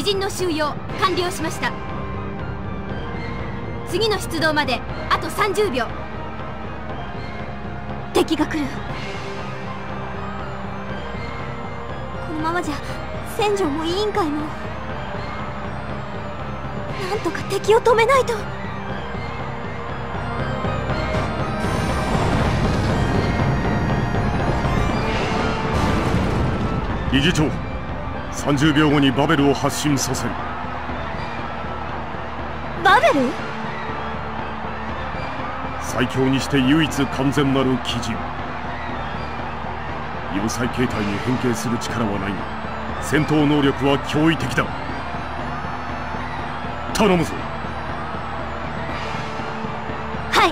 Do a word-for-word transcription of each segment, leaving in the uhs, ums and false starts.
人の収容完了しました。次の出動まであとさんじゅうびょう。敵が来る。このままじゃ戦場も委員会も。なんとか敵を止めないと。 理事長、さんじゅうびょうごにバベルを発進させる。 バベル？ 最強にして唯一完全なる鬼人。要塞形態に変形する力はないが戦闘能力は驚異的だ。頼むぞ。 はい。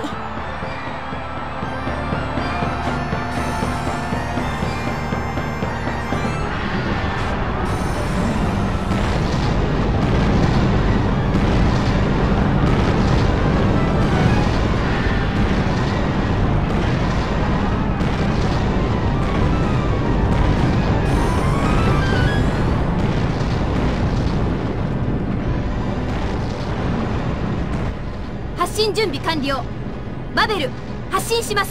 発進準備完了。バベル発進します。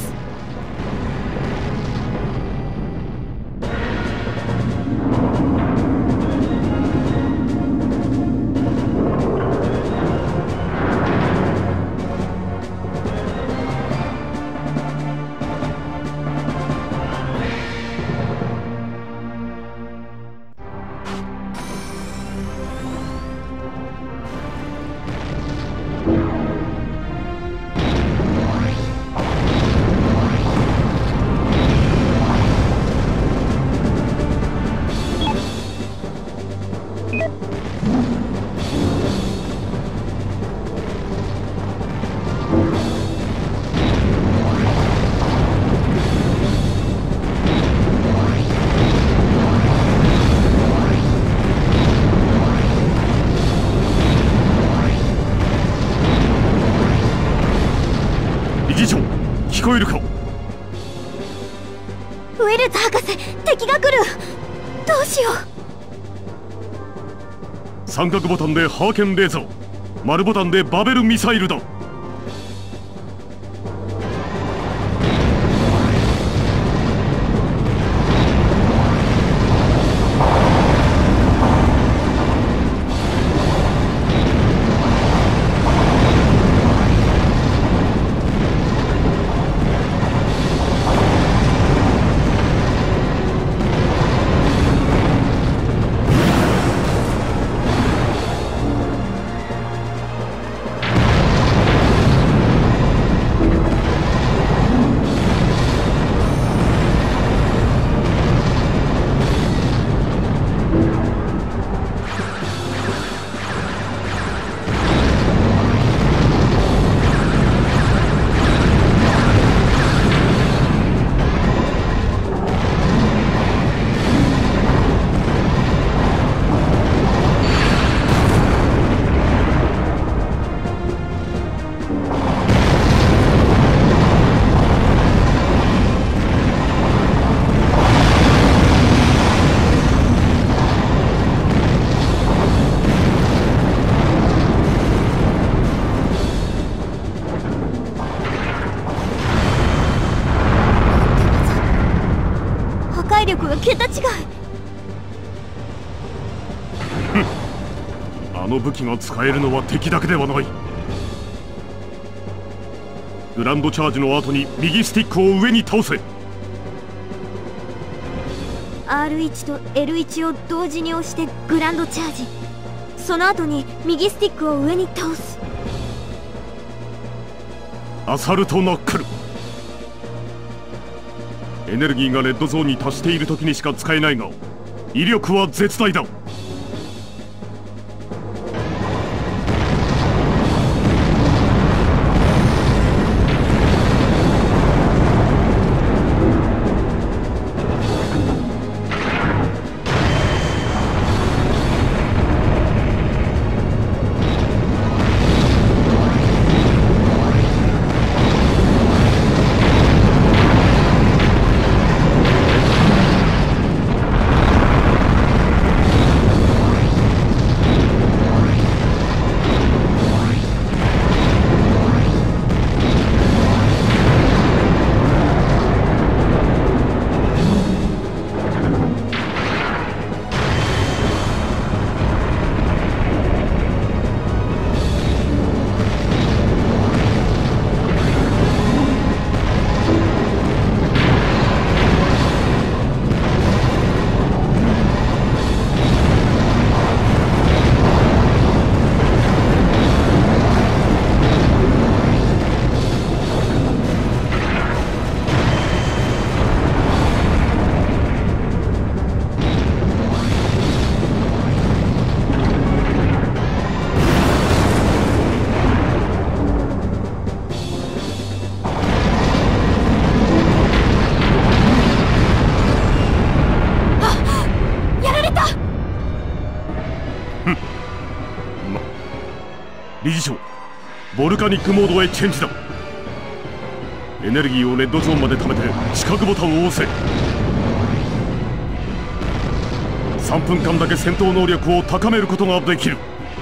聞こえるか？ ウィルツ博士、敵が来る。どうしよう。三角ボタンでハーケンレーザー、丸ボタンでバベルミサイルだ。 力が桁違い。 あの武器が使えるのは敵だけではない。グランドチャージの後に右スティックを上に倒せ。 アールワン と エルワン を同時に押してグランドチャージ、その後に右スティックを上に倒す。 アサルトナックル。エネルギーがレッドゾーンに達している時にしか使えないが威力は絶大だ。 ボルカニックモードへチェンジだ。エネルギーをレッドゾーンまで貯めて四角ボタンを押せ。さんぷんかんだけ戦闘能力を高めることができる。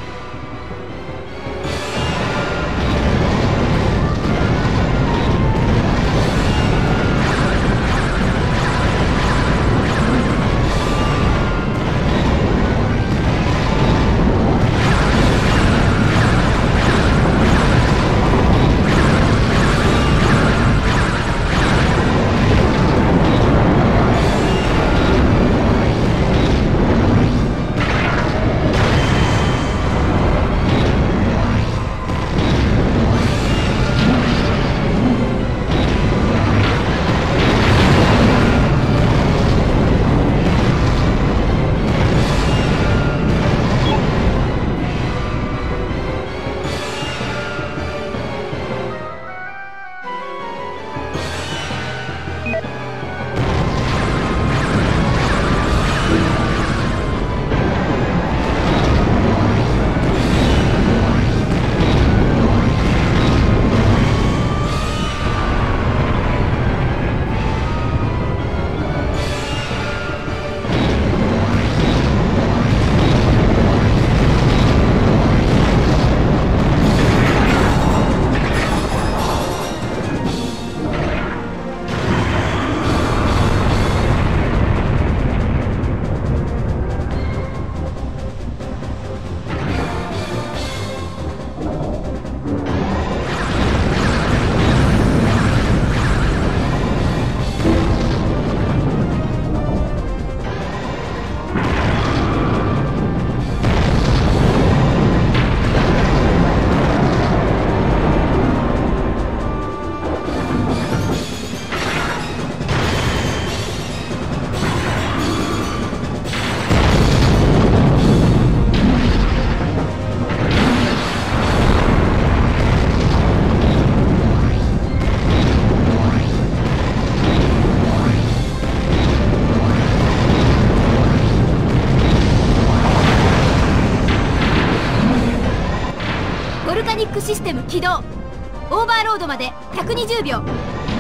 システム起動。オーバーロードまでひゃくにじゅうびょう。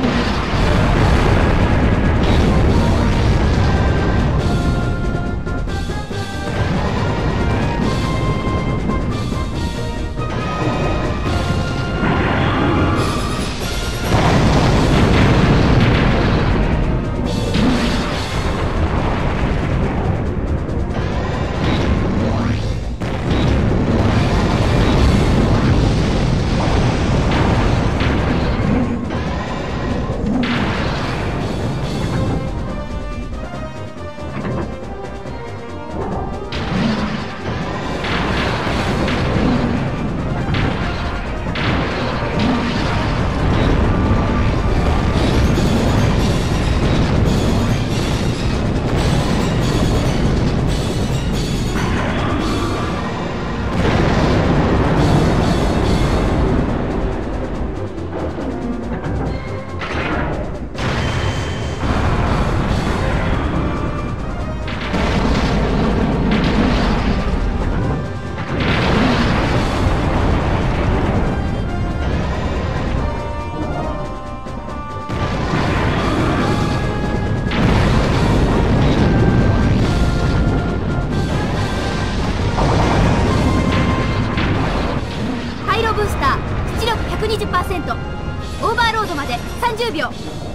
オーバーロードまでさんじゅうびょう。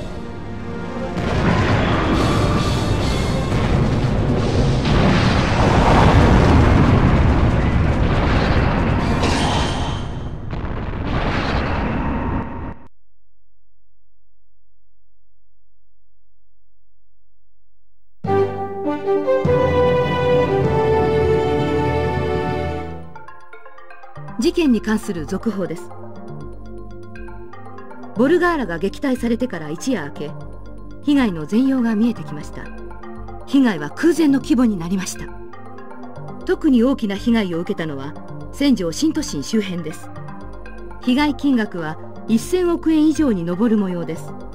事件に関する続報です。ボルガーラが撃退されてから一夜明け、被害の全容が見えてきました。被害は空前の規模になりました。特に大きな被害を受けたのは戦場新都心周辺です。被害金額はせんおくえん以上に上る模様です。